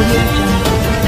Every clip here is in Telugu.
Audio Jungle.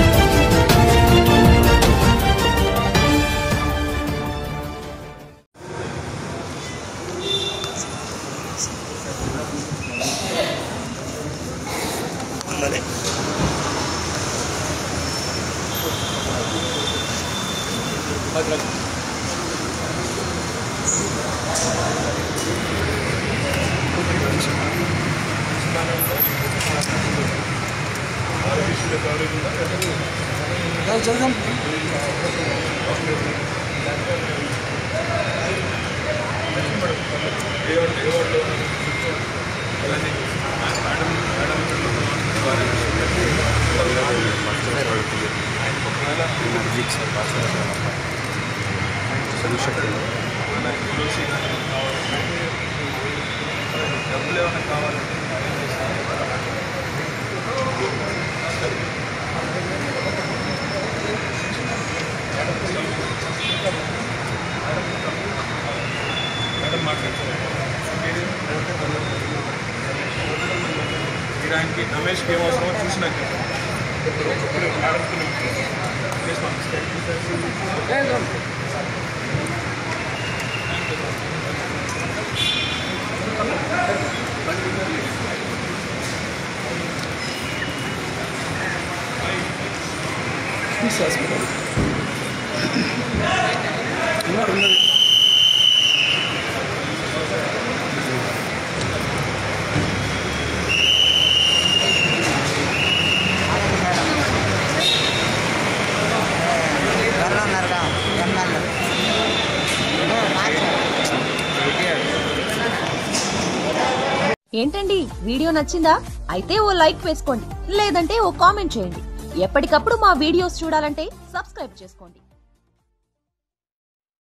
रमेश के चूसा ఏంటండి వీడియో నచ్చిందా? అయితే ఓ లైక్ వేసుకోండి, లేదంటే ఓ కామెంట్ చేయండి. ఎప్పటికప్పుడు మా వీడియోస్ చూడాలంటే సబ్స్క్రైబ్ చేసుకోండి.